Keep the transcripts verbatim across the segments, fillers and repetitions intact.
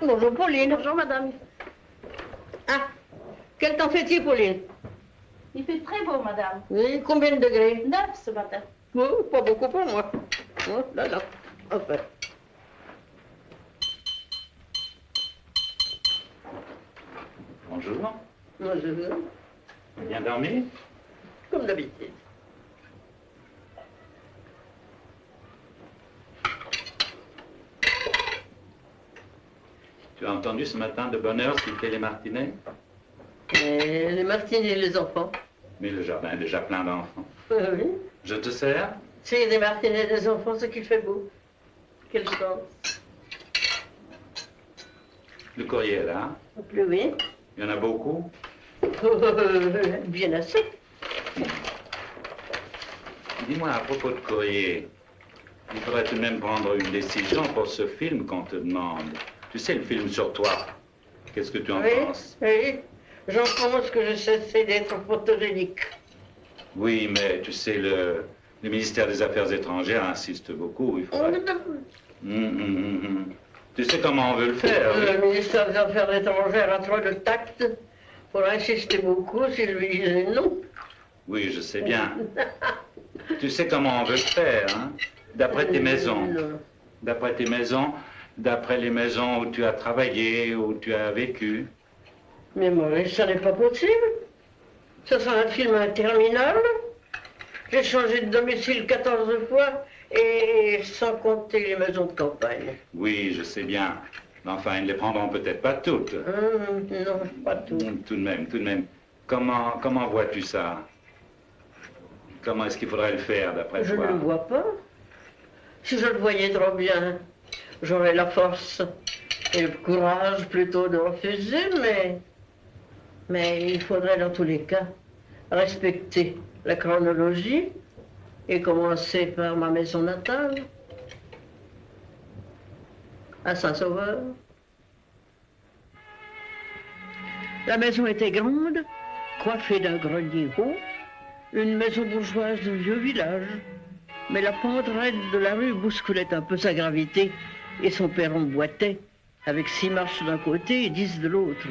bonjour Pauline. Bonjour madame. Ah, quel temps fait-il Pauline? Il fait très beau madame. Oui, combien de degrés? Neuf ce matin. Oh, pas beaucoup pour moi. Oh, là, là, enfin. Bonjour. Bonjour. Bien dormi? Comme d'habitude. Tu as entendu ce matin de bonne heure citer les martinets? Et les martinets et les enfants. Mais le jardin est déjà plein d'enfants. Oui, oui. Je te sers? C'est des martinets et des enfants, ce qui fait beau. Quelle chance. Le courrier est là? Oui, oui. Il y en a beaucoup? Bien assez. Dis-moi, à propos de courrier, il faudrait tout de même prendre une décision pour ce film qu'on te demande. Tu sais, le film sur toi. Qu'est-ce que tu en oui, penses? Oui, j'en pense que je cessais d'être photogénique. Oui, mais tu sais, le, le ministère des Affaires étrangères insiste beaucoup. Il faudrait... Hum, hum, hum, hum. Tu sais comment on veut le faire? Le oui? ministère des Affaires étrangères a trop de tact pour insister beaucoup s'il lui disait non. Oui, je sais bien. Tu sais comment on veut le faire, hein? D'après tes maisons. D'après tes maisons, d'après les maisons où tu as travaillé, où tu as vécu. Mais Maurice, ça n'est pas possible. Ce sera un film interminable. J'ai changé de domicile quatorze fois, et sans compter les maisons de campagne. Oui, je sais bien. Mais enfin, ils ne les prendront peut-être pas toutes. Hum, non, pas toutes. Hum, Tout de même, tout de même. Comment, comment vois-tu ça? Comment est-ce qu'il faudrait le faire, d'après Je toi? ne le vois pas. Si je le voyais trop bien, j'aurais la force et le courage plutôt de refuser, mais... Mais il faudrait dans tous les cas respecter la chronologie et commencer par ma maison natale, à Saint-Sauveur. La maison était grande, coiffée d'un grenier haut, une maison bourgeoise de vieux village. Mais la pente raide de la rue bousculait un peu sa gravité et son perron boitait, avec six marches d'un côté et dix de l'autre.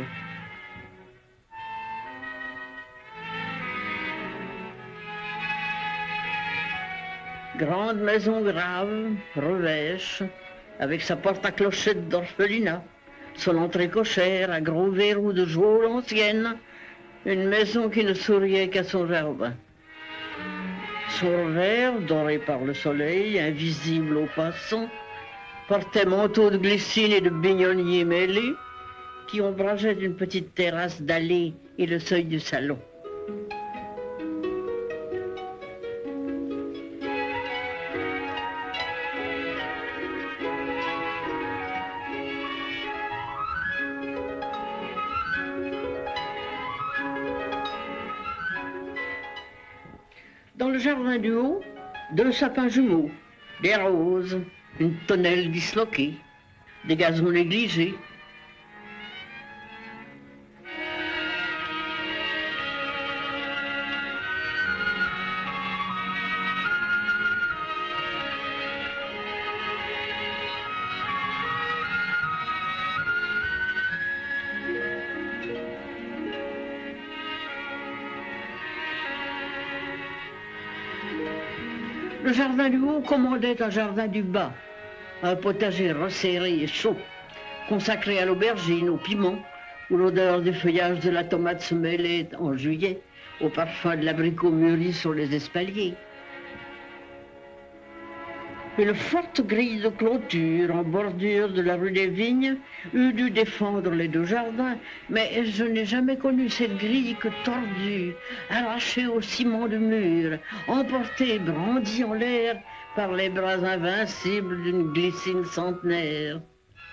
Grande maison grave, revêche, avec sa porte à clochette d'orphelinat, son entrée cochère à gros verrous de geôle ancienne, une maison qui ne souriait qu'à son jardin. Son revers, doré par le soleil, invisible aux passants, portait manteau de glycine et de bignonniers mêlés, qui ombrageaient une petite terrasse dallée et le seuil du salon. Dans le jardin du haut, deux sapins jumeaux, des roses, une tonnelle disloquée, des gazons négligés. Le jardin du haut commandait un jardin du bas, un potager resserré et chaud, consacré à l'aubergine, au piment, où l'odeur du feuillage de la tomate se mêlait en juillet au parfum de l'abricot mûri sur les espaliers. Une forte grille de clôture en bordure de la rue des Vignes eût dû défendre les deux jardins, mais je n'ai jamais connu cette grille que tordue, arrachée au ciment du mur, emportée, brandie en l'air par les bras invincibles d'une glycine centenaire.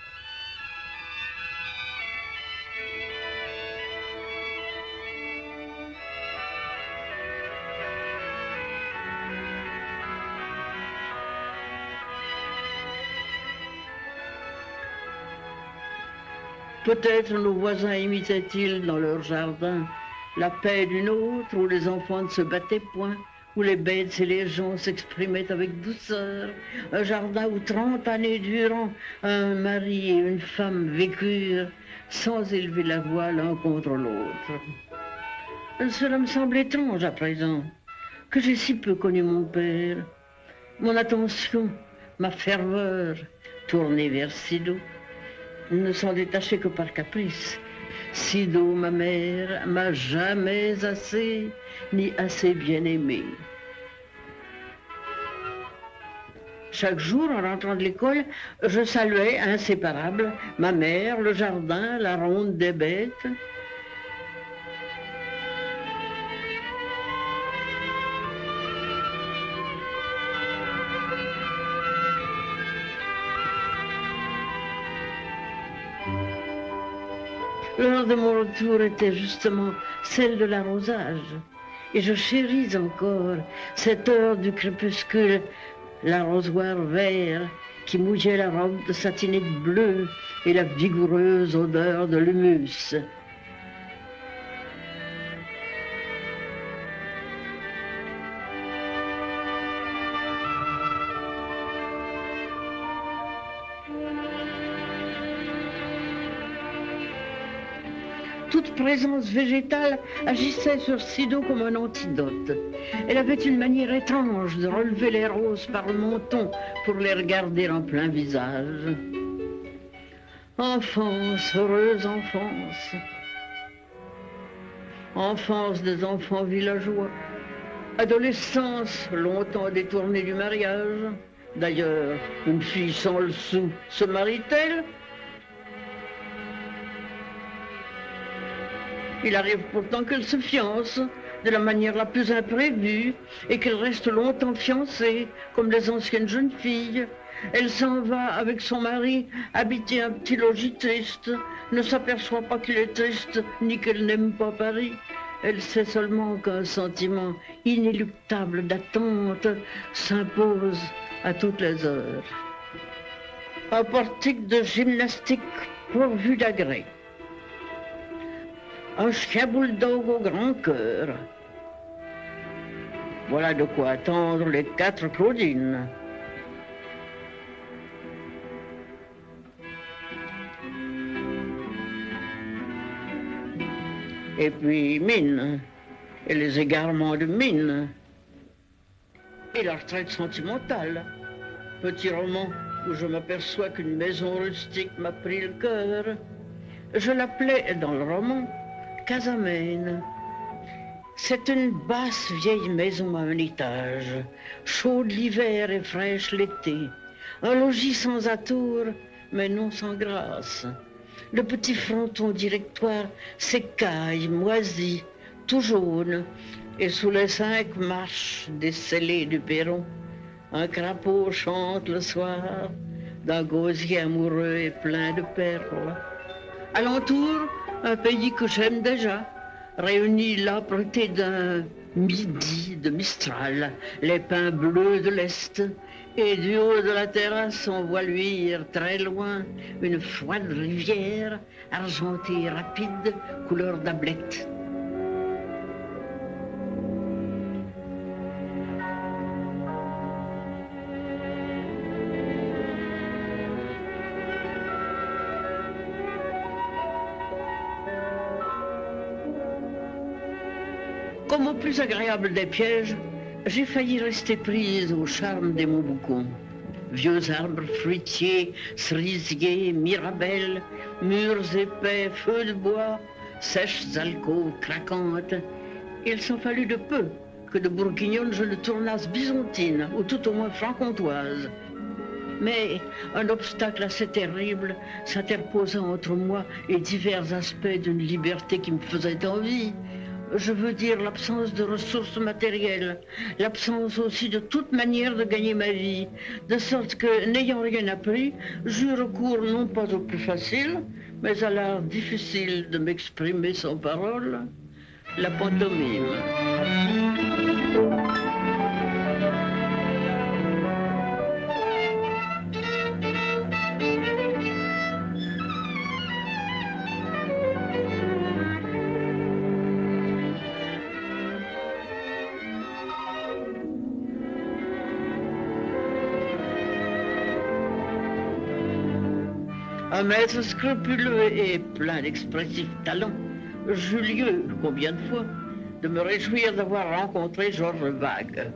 Peut-être nos voisins imitaient-ils dans leur jardin la paix d'une autre où les enfants ne se battaient point, où les bêtes et les gens s'exprimaient avec douceur, un jardin où trente années durant, un mari et une femme vécurent sans élever la voix l'un contre l'autre. Cela me semble étrange à présent, que j'ai si peu connu mon père. Mon attention, ma ferveur, tournée vers Sido, ne s'en détachait que par caprice. Sido, ma mère, m'a jamais assez, ni assez bien aimée. Chaque jour, en rentrant de l'école, je saluais, inséparables, ma mère, le jardin, la ronde des bêtes. L'heure de mon retour était justement celle de l'arrosage. Et je chéris encore cette heure du crépuscule, l'arrosoir vert qui mouillait la robe de satinette bleue et la vigoureuse odeur de l'humus. Toute présence végétale agissait sur Sido comme un antidote. Elle avait une manière étrange de relever les roses par le menton pour les regarder en plein visage. Enfance, heureuse enfance. Enfance des enfants villageois. Adolescence, longtemps détournée du mariage. D'ailleurs, une fille sans le sou se marie-t-elle ? Il arrive pourtant qu'elle se fiance de la manière la plus imprévue et qu'elle reste longtemps fiancée, comme les anciennes jeunes filles. Elle s'en va avec son mari habiter un petit logis triste, ne s'aperçoit pas qu'il est triste ni qu'elle n'aime pas Paris. Elle sait seulement qu'un sentiment inéluctable d'attente s'impose à toutes les heures. Un portique de gymnastique pourvu d'agrès. Un chien bulldog au grand cœur. Voilà de quoi attendre les quatre Claudines. Et puis Mine, et les égarements de Mine, et la retraite sentimentale. Petit roman où je m'aperçois qu'une maison rustique m'a pris le cœur. Je l'appelais dans le roman Casamène. C'est une basse vieille maison à un étage, chaude l'hiver et fraîche l'été. Un logis sans atour, mais non sans grâce. Le petit fronton directoire s'écaille, moisi, tout jaune, et sous les cinq marches des scellés du perron, un crapaud chante le soir d'un gosier amoureux et plein de perles. Alentour, un pays que j'aime déjà, réuni l'âpreté d'un midi de Mistral, les pins bleus de l'Est, et du haut de la terrasse, on voit luire très loin une froide rivière, argentée et rapide, couleur d'ablette. Comme au plus agréable des pièges, j'ai failli rester prise au charme des Montboucons. Vieux arbres fruitiers, cerisiers, mirabelles, murs épais, feux de bois, sèches alcôves craquantes. Il s'en fallut de peu que de bourguignonne je ne tournasse bisontine, ou tout au moins franc-comtoise. Mais un obstacle assez terrible s'interposa entre moi et divers aspects d'une liberté qui me faisait envie. Je veux dire l'absence de ressources matérielles, l'absence aussi de toute manière de gagner ma vie, de sorte que, n'ayant rien appris, j'eus recours non pas au plus facile, mais à l'art difficile de m'exprimer sans parole, la pantomime. Un maître scrupuleux et plein d'expressifs talents, j'eus lieu, combien de fois, de me réjouir d'avoir rencontré Georges Vague.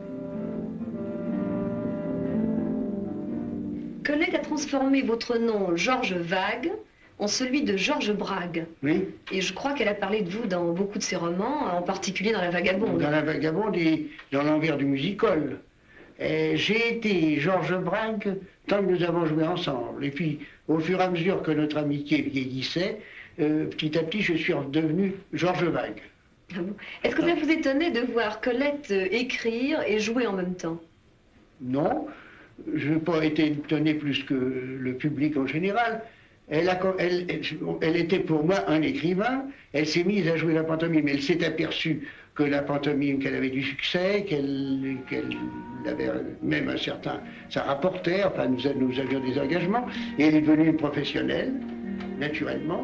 Colette a transformé votre nom, Georges Vague, en celui de Georges Brague. Oui. Et je crois qu'elle a parlé de vous dans beaucoup de ses romans, en particulier dans La Vagabonde. Dans La Vagabonde et dans L'Envers du music-hall. J'ai été Georges Brague tant que nous avons joué ensemble. Et puis, au fur et à mesure que notre amitié vieillissait, euh, petit à petit, je suis redevenu Georges Vague. Ah bon. Est-ce que ça vous étonnait de voir Colette euh, écrire et jouer en même temps? Non, je n'ai pas été étonné plus que le public en général. Elle, a, elle, elle, elle était pour moi un écrivain, elle s'est mise à jouer la pantomime, elle s'est aperçue que la pantomime, qu'elle avait du succès, qu'elle qu'elle avait même un certain... ça rapportait, enfin nous, nous avions des engagements, et elle est devenue une professionnelle, naturellement.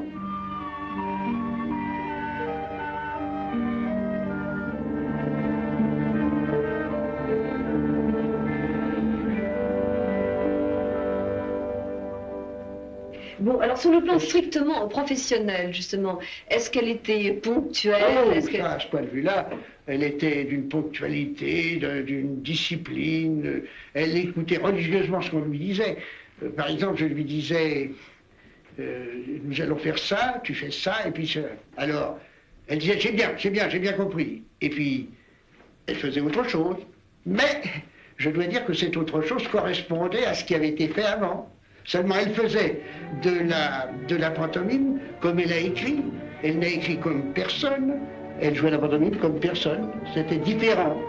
Bon, alors sur le plan strictement professionnel, justement, est-ce qu'elle était ponctuelle? Oh, est-ce que... ça, à ce point de vue-là, elle était d'une ponctualité, d'une discipline. Elle écoutait religieusement ce qu'on lui disait. Euh, par exemple, je lui disais, euh, nous allons faire ça, tu fais ça, et puis ça. Alors, elle disait, j'ai bien, j'ai bien, j'ai bien compris. Et puis, elle faisait autre chose. Mais, je dois dire que cette autre chose correspondait à ce qui avait été fait avant. Seulement, elle faisait de la, de la pantomime comme elle a écrit. Elle n'a écrit comme personne. Elle jouait la pantomime comme personne. C'était différent.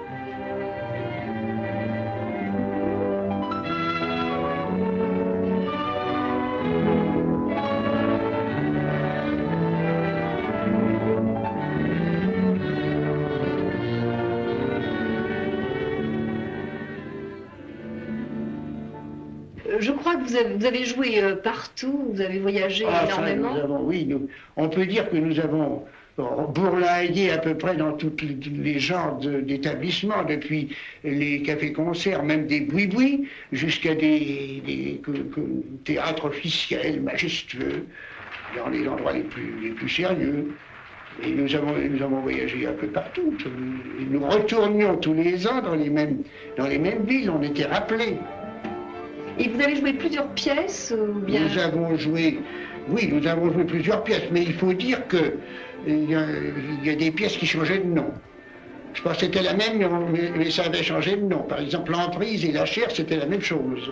Je crois que vous avez, vous avez joué euh, partout, vous avez voyagé Ah, énormément. Enfin, nous avons, oui, nous, on peut dire que nous avons bourlingué à peu près dans tous les genres d'établissements, depuis les cafés-concerts, même des boui-boui, jusqu'à des, des que, que, théâtres officiels, majestueux, dans les endroits les plus, les plus sérieux. Et nous avons, nous avons voyagé un peu partout. Et nous retournions tous les ans dans les mêmes, dans les mêmes villes, on était rappelés. Et vous avez joué plusieurs pièces ou bien... Nous avons joué, oui, nous avons joué plusieurs pièces, mais il faut dire que il y a, il y a des pièces qui changeaient de nom. Je pense que c'était la même, mais, mais ça avait changé de nom. Par exemple, l'Emprise et la Chair, c'était la même chose.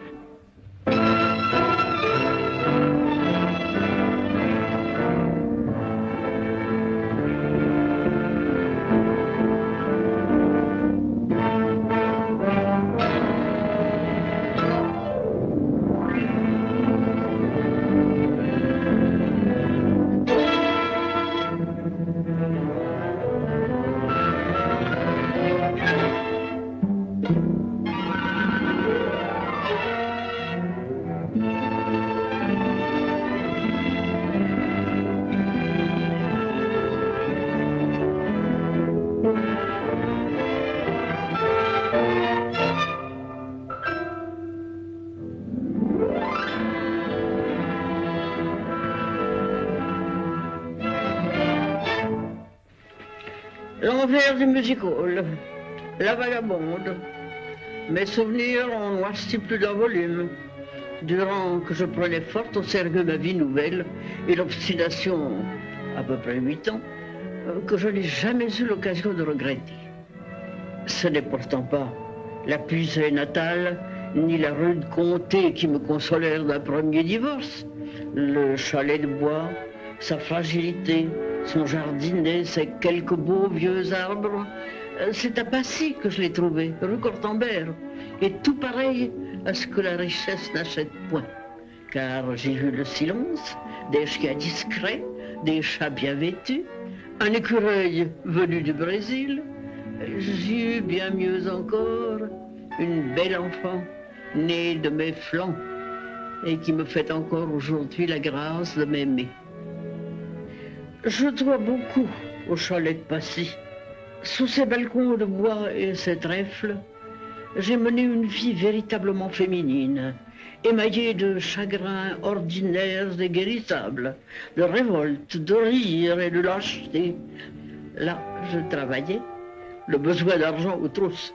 L'envers du music-hall, La Vagabonde. Mes souvenirs ont noirci plus d'un volume, durant que je prenais fort au sérieux ma vie nouvelle et l'obstination, à peu près huit ans, que je n'ai jamais eu l'occasion de regretter. Ce n'est pourtant pas la puiserie natale, ni la rude comté qui me consolèrent d'un premier divorce. Le chalet de bois, sa fragilité, son jardinet, ses quelques beaux vieux arbres, c'est à Passy que je l'ai trouvé, rue Cortambert, et tout pareil à ce que la richesse n'achète point. Car j'ai vu le silence, des chiens discrets, des chats bien vêtus, un écureuil venu du Brésil. J'ai eu bien mieux encore, une belle enfant, née de mes flancs, et qui me fait encore aujourd'hui la grâce de m'aimer. Je dois beaucoup au chalet de Passy. Sous ces balcons de bois et ces trèfles, j'ai mené une vie véritablement féminine émaillée de chagrins ordinaires et guérissables, de révolte, de rire et de lâcheté. Là, je travaillais, le besoin d'argent aux trousses.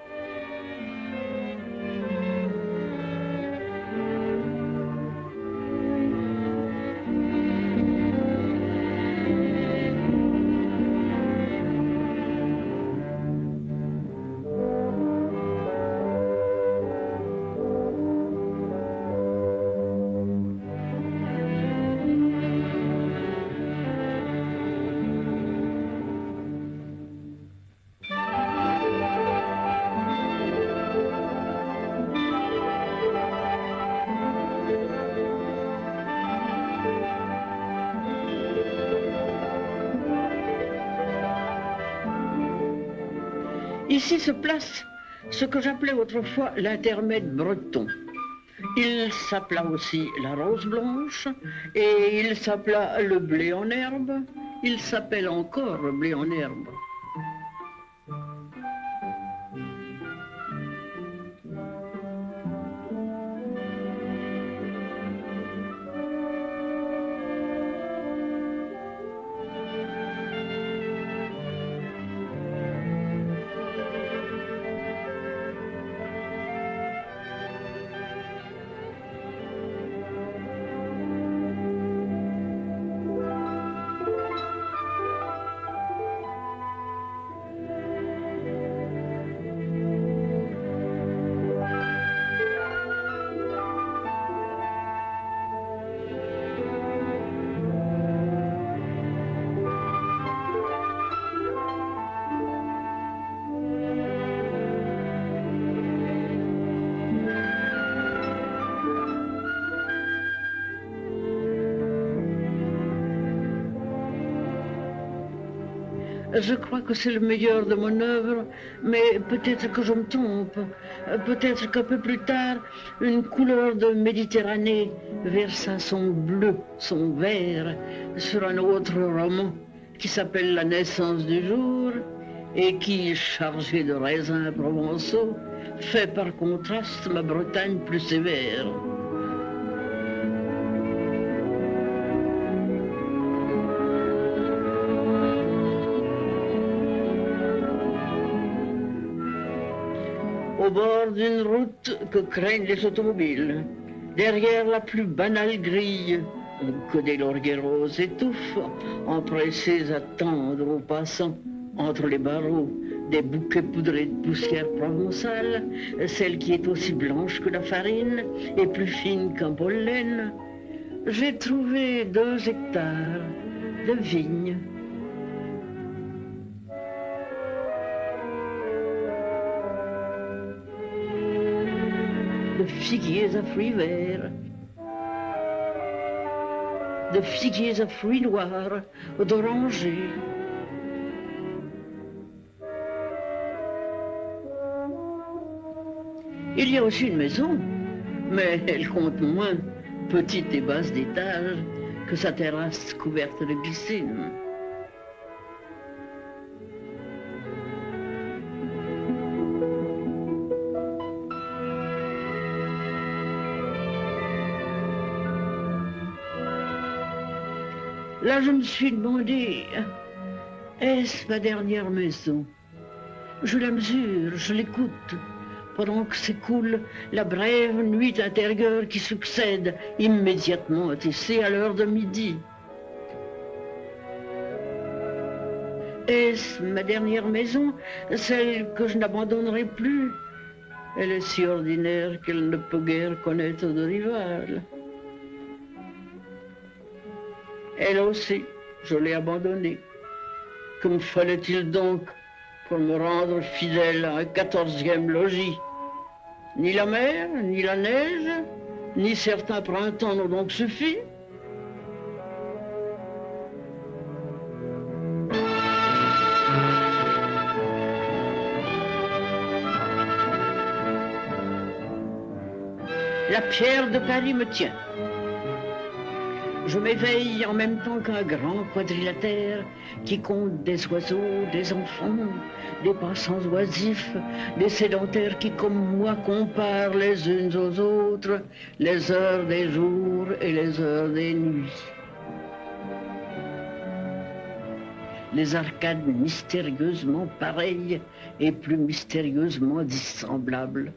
Ici se place ce que j'appelais autrefois l'intermède breton. Il s'appela aussi la rose blanche et il s'appela le blé en herbe. Il s'appelle encore le blé en herbe. Je crois que c'est le meilleur de mon œuvre, mais peut-être que je me trompe. Peut-être qu'un peu plus tard, une couleur de Méditerranée versa son bleu, son vert, sur un autre roman qui s'appelle La naissance du jour et qui, chargé de raisins provençaux, fait par contraste ma Bretagne plus sévère. Au bord d'une route que craignent les automobiles, derrière la plus banale grille que des lauriers roses étouffent, empressés à tendre aux passants entre les barreaux des bouquets poudrés de poussière provençale, celle qui est aussi blanche que la farine et plus fine qu'un pollen, j'ai trouvé deux hectares de vignes. De figuiers à fruits verts, de figuiers à fruits noirs, d'orangers. Il y a aussi une maison, mais elle compte moins, petite et basse d'étage, que sa terrasse couverte de glycine. Là, je me suis demandé, est-ce ma dernière maison? Je la mesure, je l'écoute, pendant que s'écoule la brève nuit intérieure qui succède immédiatement ici à l'heure de midi. Est-ce ma dernière maison, celle que je n'abandonnerai plus? Elle est si ordinaire qu'elle ne peut guère connaître de rival. Elle aussi, je l'ai abandonnée. Que me fallait-il donc pour me rendre fidèle à un quatorzième logis? Ni la mer, ni la neige, ni certains printemps n'ont donc suffi. La pierre de Paris me tient. Je m'éveille en même temps qu'un grand quadrilatère qui compte des oiseaux, des enfants, des passants oisifs, des sédentaires qui, comme moi, comparent les unes aux autres les heures des jours et les heures des nuits. Les arcades mystérieusement pareilles et plus mystérieusement dissemblables.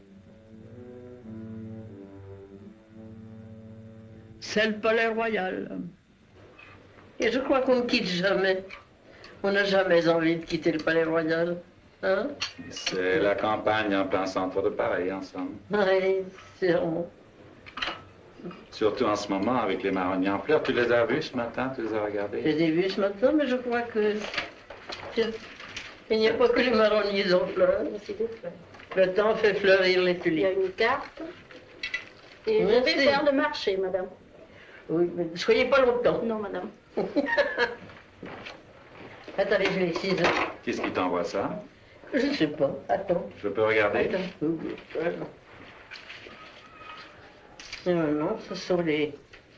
C'est le palais royal. Et je crois qu'on ne quitte jamais. On n'a jamais envie de quitter le palais royal. Hein? C'est la campagne en plein centre de Paris, ensemble. Oui, sûrement. Surtout en ce moment, avec les marronniers en fleurs. Tu les as vus ce matin? Tu les as regardés? Je les ai vus ce matin, mais je crois que... Il n'y a pas que les marronniers en fleurs. Le temps fait fleurir les tulipes. Il y a une carte. Et je Merci. vais faire le marché, madame. Oui, mais ne soyez pas longtemps. Non, madame. Attendez, je l'ai ici. Qu'est-ce qui t'envoie ça? Je ne sais pas. Attends. Je peux regarder? Attends. Oui, oui, voilà. Non, non, ce sont les...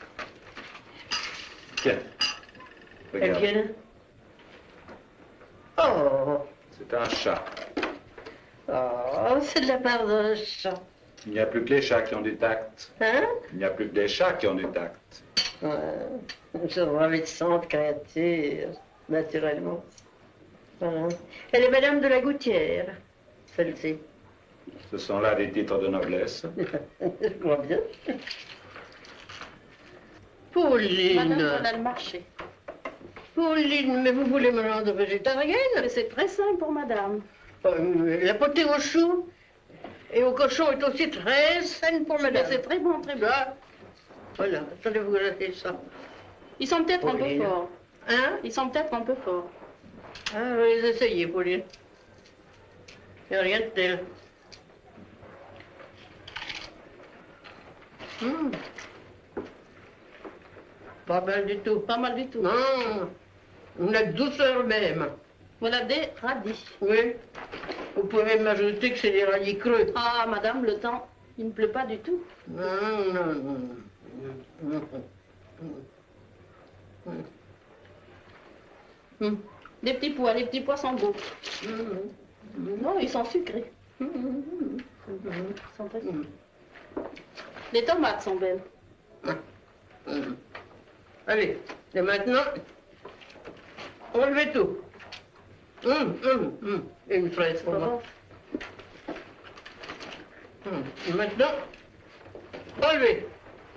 Tiens, regarde. Lesquels? Oh, C'est un chat. oh, c'est de la part d'un chat. Il n'y a plus que les chats qui ont du tact. Hein? Il n'y a plus que des chats qui ont du tact. Ouais, une ravissante créature, naturellement. Voilà. Elle est madame de la Gouttière, celle-ci. Ce sont là des titres de noblesse. Je crois bien. Pauline. Madame, voilà le marché. Pauline, mais vous voulez me rendre végétarienne? Mais c'est très simple pour madame. Euh, La potée au chou et au cochon est aussi très saine pour Mais madame. c'est très bon, très bon. Ah, voilà, attendez, vous regardez ça. Ils sont peut-être un peu Pauline. forts. Hein? Ils sont peut-être un peu forts. Ah, je vais les essayer, Pauline. Il n'y a rien de tel. Hum. Pas mal du tout. Pas mal du tout. Non, une douceur même. Voilà des radis. Oui. Vous pouvez même ajouter que c'est des radis creux. Ah, madame, le temps, il ne pleut pas du tout. Non, non, non. non. Hum. Des petits pois, les petits pois sont beaux. Hum. Non, ils sont sucrés. Hum. Ils sont très Hum. Les tomates sont belles. Hum. Allez, et maintenant, enlevez tout. Hum, hum, hum. Et une fraise pour moi. Hum. Et maintenant, enlevez.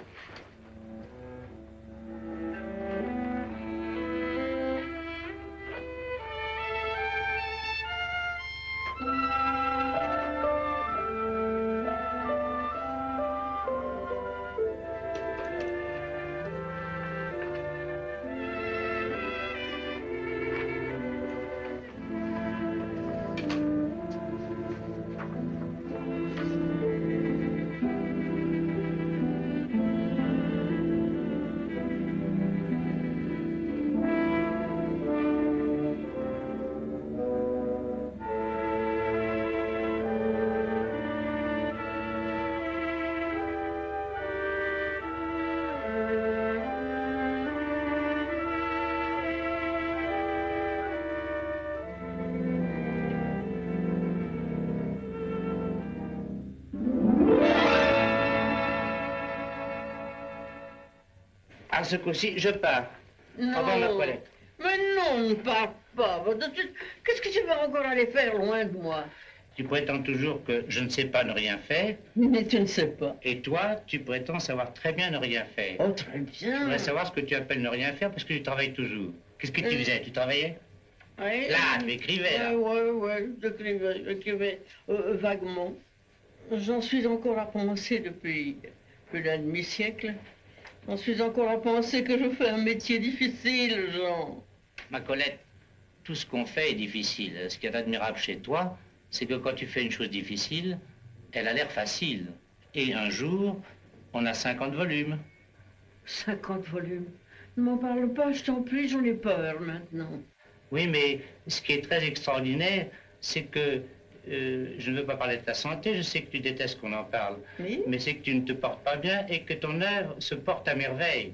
À ce coup-ci, je pars. Non. Avant ma toilette. Mais non, ne pars pas. Qu'est-ce que tu vas encore aller faire loin de moi? Tu prétends toujours que je ne sais pas ne rien faire. Mais tu ne sais pas. Et toi, tu prétends savoir très bien ne rien faire. Oh, très Je bien. voudrais savoir ce que tu appelles ne rien faire parce que tu travailles toujours. Qu'est-ce que tu Euh. faisais? Tu travaillais? Oui. Là, tu écrivais, là. Oui, oui, oui, j'écrivais, j'écrivais euh, vaguement. J'en suis encore à penser depuis plus d'un demi-siècle. J'en suis encore à penser que je fais un métier difficile, Jean. Ma Colette, tout ce qu'on fait est difficile. Ce qui est admirable chez toi, c'est que quand tu fais une chose difficile, elle a l'air facile. Et un jour, on a cinquante volumes. cinquante volumes. Ne m'en parle pas, je t'en prie, j'en ai peur maintenant. Oui, mais ce qui est très extraordinaire, c'est que, euh, je ne veux pas parler de ta santé, je sais que tu détestes qu'on en parle, Oui. mais c'est que tu ne te portes pas bien et que ton œuvre se porte à merveille.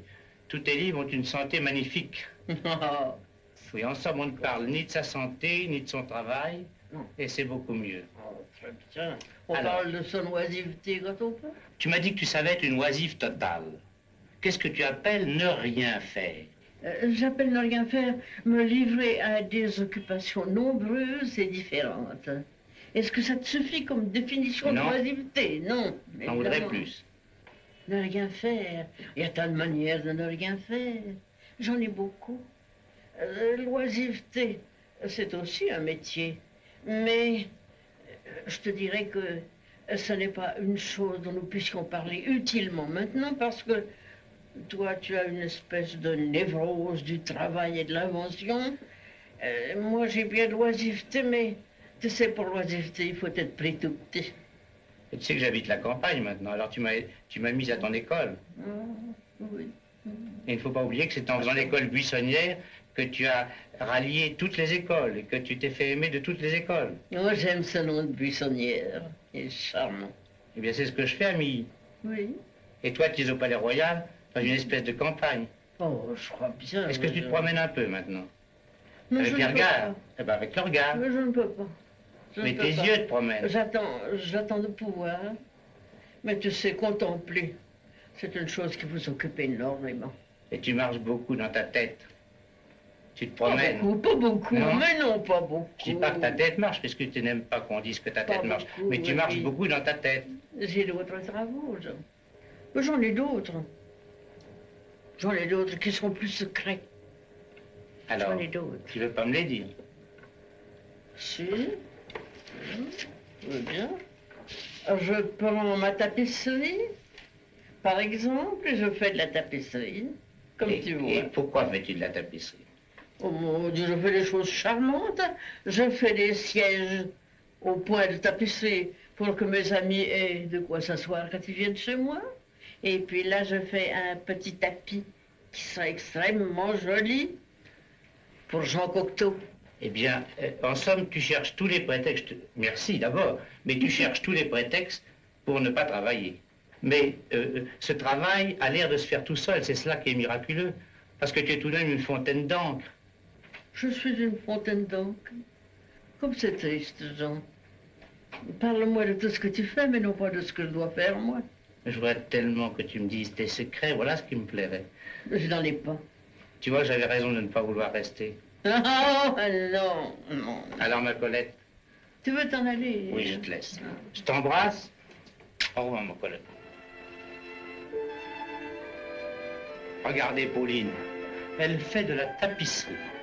tous tes livres ont une santé magnifique. Oui, en somme, on ne parle ni de sa santé, ni de son travail, et c'est beaucoup mieux. Oh, très bien. On Alors, parle de son oisiveté quand on peut. tu m'as dit que tu savais être une oisive totale. Qu'est-ce que tu appelles ne rien faire? Euh, J'appelle ne rien faire, me livrer à des occupations nombreuses et différentes. Est-ce que ça te suffit comme définition Non. d'oisiveté? Non. J'en voudrais évidemment. plus. Ne rien faire. Il y a tant de manières de ne rien faire. J'en ai beaucoup. Euh, L'oisiveté, c'est aussi un métier. Mais euh, je te dirais que euh, ce n'est pas une chose dont nous puissions parler utilement maintenant parce que toi, tu as une espèce de névrose du travail et de l'invention. Euh, moi, j'ai bien de l'oisiveté, mais tu sais, pour l'oisiveté, il faut être pris tout petit. Et tu sais que j'habite la campagne maintenant, alors tu m'as tu m'as mise à ton école. Ah, oui. Et il ne faut pas oublier que c'est en faisant l'école buissonnière que tu as rallié toutes les écoles et que tu t'es fait aimer de toutes les écoles. Moi, j'aime ce nom de buissonnière. Il est charmant. Eh bien, c'est ce que je fais, Amie. Oui. Et toi, tu es au Palais Royal, dans une espèce de campagne. Oh, je crois bien. Est-ce que tu te promènes un peu maintenant? Non, Avec je les ne peux regards? pas. Eh bien, avec le regard. Mais je ne peux pas. Je ne Mais peux tes pas. yeux te promènent. J'attends, j'attends de pouvoir. Mais tu sais, contempler, c'est une chose qui vous occupe énormément. Et tu marches beaucoup dans ta tête. Tu te Pas promènes. beaucoup, pas beaucoup, Non. mais non, pas beaucoup. Je dis pas que ta tête marche, parce que tu n'aimes pas qu'on dise que ta Pas tête marche. beaucoup, Mais tu oui. marches beaucoup dans ta tête. J'ai d'autres travaux, je- Mais j'en ai d'autres. J'en ai d'autres qui sont plus secrets. Alors, J'en ai d'autres. tu veux pas me les dire? Si. Hum, oui, bien. Je prends ma tapisserie, par exemple, et je fais de la tapisserie, comme et, tu vois. et pourquoi fais-tu de la tapisserie? Oh mon Dieu, je fais des choses charmantes. Je fais des sièges au point de tapisserie pour que mes amis aient de quoi s'asseoir quand ils viennent chez moi. Et puis là, je fais un petit tapis qui sera extrêmement joli pour Jean Cocteau. Eh bien, euh, en somme, tu cherches tous les prétextes. Merci d'abord, mais tu cherches tous les prétextes pour ne pas travailler. Mais euh, ce travail a l'air de se faire tout seul, c'est cela qui est miraculeux. Parce que tu es tout de même une fontaine d'encre. Je suis une fontaine d'encre. Comme c'est triste, Jean. Parle-moi de tout ce que tu fais, mais non pas de ce que je dois faire, moi. Je voudrais tellement que tu me dises tes secrets, voilà ce qui me plairait. Je n'en ai pas. Tu vois, j'avais raison de ne pas vouloir rester. Oh, non, non. Alors, ma Colette? Tu veux t'en aller? Oui, je te laisse. Je t'embrasse. Au revoir, ma Colette. Regardez, Pauline. Elle fait de la tapisserie.